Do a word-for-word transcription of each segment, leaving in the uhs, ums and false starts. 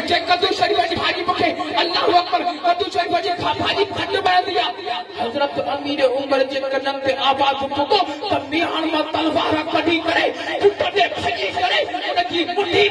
जे कद्दू शरीफ जी भाजी मुखे अल्लाह अकबर कद्दू शरीफ जी भाजी खंड बना दिया हजरत अमीर उमर जे कदम पे आवाज फुको त मियान मा तलवार कढी करे पुट दे भजी करे उनकी मुट्ठी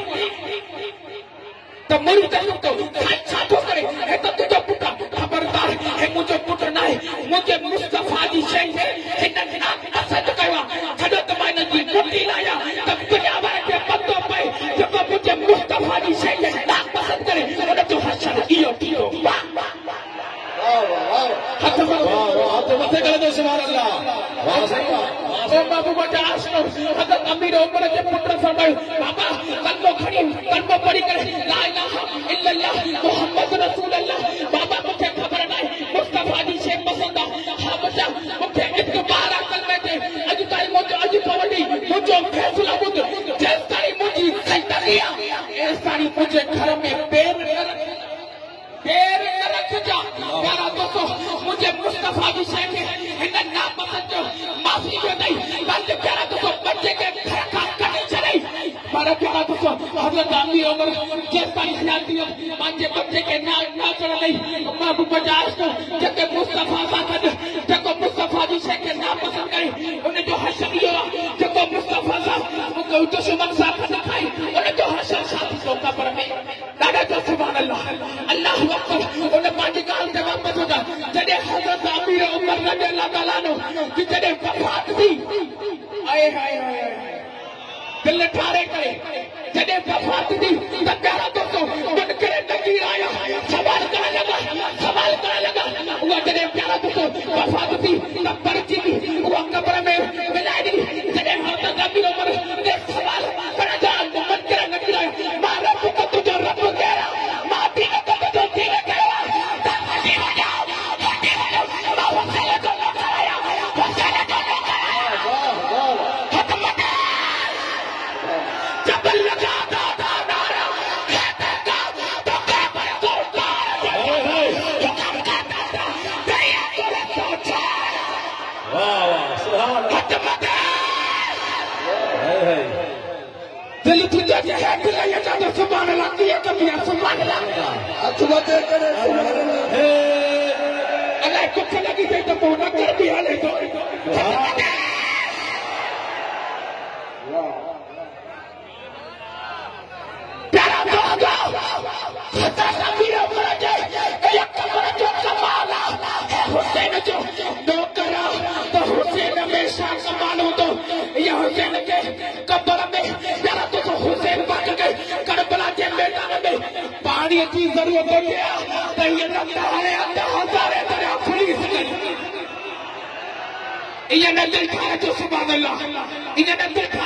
त मरी त तो छातो करे हे त तुजो पुट खबरदार हे मुजो पुट ना है मुझे मुस्तफा जी शै है हिन ना असद कयो छडो त मां जी मुट्ठी लाया त दुनिया के पतो पे जको मुझे मुस्तफा जी शै है ना पसंद करे उन जो हसन इयो थियो वाह वाह वाह हाथ हाथ मथे करे तो सुभान अल्लाह वाह सही बात ओ बाबू बजा आसनो हजरत अमीर उमर के पुत्र फरमायो बाबा कलमो खड़ी कलमो पढ़ी करे ला इलाहा इल्लल्लाह मुहम्मद रसूलुल्लाह बाबा मुझे खबर ना मुस्तफा जी से पसंद हां बच्चा मुझे इतबार कलमे दे अज ताई मुझे अज पवडी मुझे फैसला बुध जिस ताई मुझी सैतरिया इस ताई मुझे घर में पैर पैर रख जा प्यारा दोस्तों मुझे मुस्तफा जी से हिन ना पसंद जो माफी जो नहीं बस प्यारा दोस्तों बच्चे के घर का कटी चले मारा प्यारा दोस्तों हजरत अमीर उमर जिस ताई ख्याल दियो मांजे बच्चे के ना ना चढ़ नहीं बाबू बजाज तो जके मुस्तफा साथ जको मुस्तफा जी से के ना पसंद करे उन जो हसनियो जको मुस्तफा साथ मुको दुश्मन साथ दिखाई उन जो हसन साथ तो कब्र में दादा तो सुभान अल्लाह अल्लाह अकबर उन मांजे गाल से वापस होता जदे हजरत अमीर उमर रज़ी अल्लाह तआला नो कि जदे वफात थी आए हाय हाय दिल ठारे करे जदे वफात थी त प्यारा दोस्तों मन करे नकीर आया सवाल करने लगा सवाल करने लगा वो जदे प्यारा दोस्तों वफात थी त पर्ची थी वो कब्र में मिला दी जदे हजरत अमीर उमर ने सवाल करने जा मन करे नकीर आया मां रब को तुझे रब कह रहा मां भी को तुझे ठीक कह रहा ताकि हो जाओ ताकि हो जाओ मां वसले को कराया वसले को कराया वाह वाह खत्म जबल लगा दा दा नारा कहते का तो कह पर कोटा हाय हाय तो काम करता था दया करे सोचा वाह वाह सुभान खत्म हाय हाय दिल तुझे है दिल ये जाता सुभान अल्लाह किया कभी सुभान अल्लाह अथवा दे करे सुभान अल्लाह हे अल्लाह को लगी दे तो मोना कर दिया ले तो प्यारा दोस्तों हजरत अमीर उमर के एक कब्र जो कमाला है हुसैन जो नौकरा तो हुसैन हमेशा कमालू तो ये हुसैन के कब्र में प्यारा दोस्तों हुसैन बाग के करबला के मैदान में पानी की जरूरत हो गया तो ये लगता है अंदर हजारे तरह पुलिस गई ये न दिल खा जो सुभान अल्लाह ये न दिल